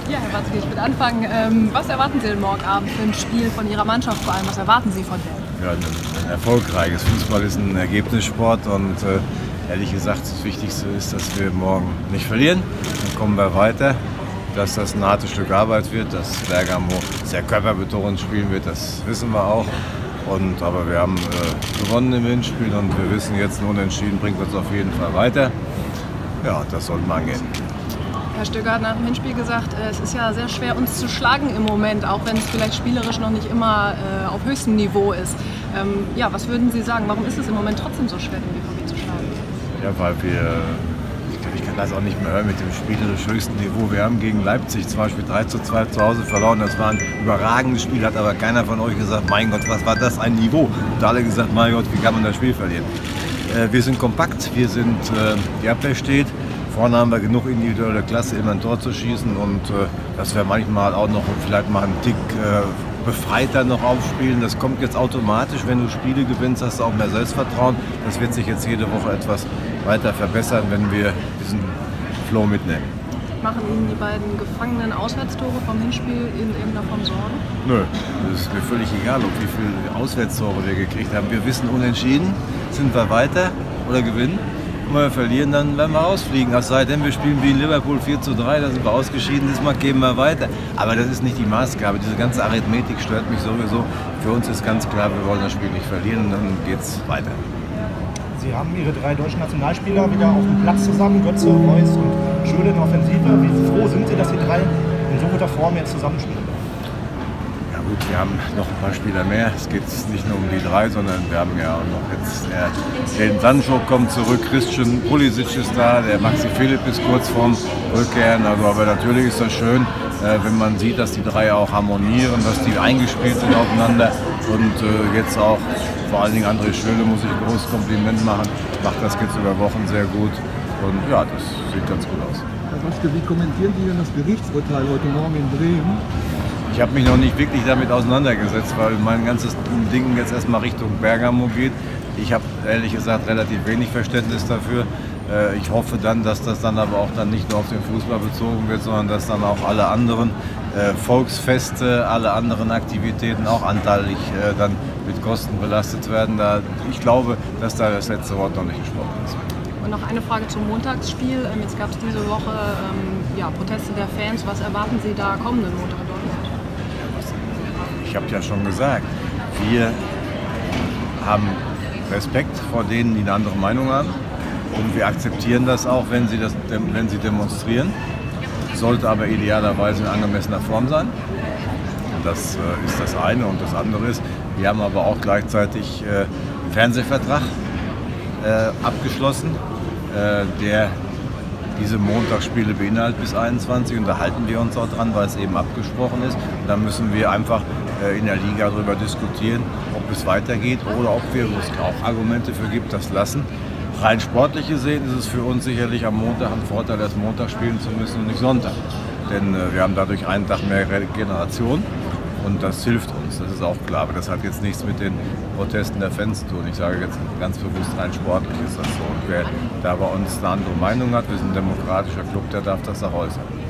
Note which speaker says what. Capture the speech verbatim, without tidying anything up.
Speaker 1: Ja, Herr Watzke, ich würde anfangen. Ähm, was erwarten Sie denn morgen Abend für ein Spiel von Ihrer Mannschaft vor allem? Was erwarten Sie von der?
Speaker 2: Ja, ein, ein erfolgreiches. Fußball ist ein Ergebnissport und äh, ehrlich gesagt, das Wichtigste ist, dass wir morgen nicht verlieren. Dann kommen wir weiter. Dass das ein hartes Stück Arbeit wird, dass Bergamo sehr körperbetont spielen wird, das wissen wir auch. Und, aber wir haben äh, gewonnen im Hinspiel und wir wissen jetzt, ein Unentschieden bringt uns auf jeden Fall weiter. Ja, das sollte man angehen.
Speaker 1: Herr Stöger hat nach dem Hinspiel gesagt, äh, es ist ja sehr schwer, uns zu schlagen im Moment, auch wenn es vielleicht spielerisch noch nicht immer äh, auf höchstem Niveau ist. Ähm, ja, was würden Sie sagen, warum ist es im Moment trotzdem so schwer, den B V B zu schlagen?
Speaker 2: Ja, weil wir, ich kann das auch nicht mehr hören mit dem spielerisch höchsten Niveau. Wir haben gegen Leipzig zum Beispiel drei zu zwei zu Hause verloren. Das war ein überragendes Spiel, hat aber keiner von euch gesagt, mein Gott, was war das ein Niveau? Und alle gesagt, mein Gott, wie kann man das Spiel verlieren? Äh, wir sind kompakt, wir sind, äh, die Abwehr steht. Vorne haben wir genug individuelle Klasse, immer ein Tor zu schießen und äh, dass wir manchmal auch noch vielleicht mal einen Tick äh, befreiter noch aufspielen. Das kommt jetzt automatisch, wenn du Spiele gewinnst, hast du auch mehr Selbstvertrauen. Das wird sich jetzt jede Woche etwas weiter verbessern, wenn wir diesen Flow mitnehmen.
Speaker 1: Machen Ihnen die beiden gefangenen Auswärtstore vom Hinspiel in irgendeiner Form Sorgen?
Speaker 2: Nö, es ist mir völlig egal, ob wie viele Auswärtstore wir gekriegt haben. Wir wissen, unentschieden sind wir weiter oder gewinnen. Wenn wir verlieren, dann werden wir rausfliegen. Es sei denn, wir spielen wie in Liverpool vier zu drei, da sind wir ausgeschieden, diesmal geben wir weiter. Aber das ist nicht die Maßgabe. Diese ganze Arithmetik stört mich sowieso. Für uns ist ganz klar, wir wollen das Spiel nicht verlieren und dann geht es weiter.
Speaker 3: Sie haben Ihre drei deutschen Nationalspieler wieder auf dem Platz zusammen, Götze, Reus und Schöle in der Offensive. Wie froh sind Sie, dass die drei in so guter Form jetzt zusammenspielen?
Speaker 2: Ja gut, wir haben noch ein paar Spieler mehr. Es geht nicht nur um die drei, sondern wir haben ja auch noch jetzt der Jadon Sancho kommt zurück, Christian Pulisic ist da, der Maxi Philipp ist kurz vorm Rückkehren. Also, aber natürlich ist das schön, äh, wenn man sieht, dass die drei auch harmonieren, dass die eingespielt sind aufeinander und äh, jetzt auch vor allen Dingen André Schöle muss ich ein großes Kompliment machen, macht das jetzt über Wochen sehr gut und ja, das sieht ganz gut aus.
Speaker 4: Herr Watzke, wie kommentieren Sie denn das Gerichtsurteil heute Morgen in Bremen?
Speaker 2: Ich habe mich noch nicht wirklich damit auseinandergesetzt, weil mein ganzes Ding jetzt erstmal Richtung Bergamo geht. Ich habe ehrlich gesagt relativ wenig Verständnis dafür. Ich hoffe dann, dass das dann aber auch dann nicht nur auf den Fußball bezogen wird, sondern dass dann auch alle anderen Volksfeste, alle anderen Aktivitäten auch anteilig dann mit Kosten belastet werden. Ich glaube, dass da das letzte Wort noch nicht gesprochen ist.
Speaker 1: Und noch eine Frage zum Montagsspiel. Jetzt gab es diese Woche ähm, ja, Proteste der Fans. Was erwarten Sie da kommenden Montag in Dortmund?
Speaker 2: Ich habe ja schon gesagt, wir haben Respekt vor denen, die eine andere Meinung haben. Und wir akzeptieren das auch, wenn sie, das, wenn sie demonstrieren. Sollte aber idealerweise in angemessener Form sein. Das äh, ist das eine. Und das andere ist, wir haben aber auch gleichzeitig äh, einen Fernsehvertrag äh, abgeschlossen, äh, der diese Montagsspiele beinhaltet bis einundzwanzig. Und da halten wir uns auch dran, weil es eben abgesprochen ist. Und da müssen wir einfach äh, in der Liga darüber diskutieren, ob es weitergeht oder ob wir, wo es auch Argumente für gibt, das lassen. Rein sportlich gesehen ist es für uns sicherlich am Montag ein Vorteil, erst Montag spielen zu müssen und nicht Sonntag. Denn äh, wir haben dadurch einen Tag mehr Regeneration und das hilft uns, das ist auch klar. Aber das hat jetzt nichts mit den Protesten der Fans zu tun. Ich sage jetzt ganz bewusst, rein sportlich ist das so. Und wer da bei uns eine andere Meinung hat, wir sind ein demokratischer Club, der darf das auch äußern.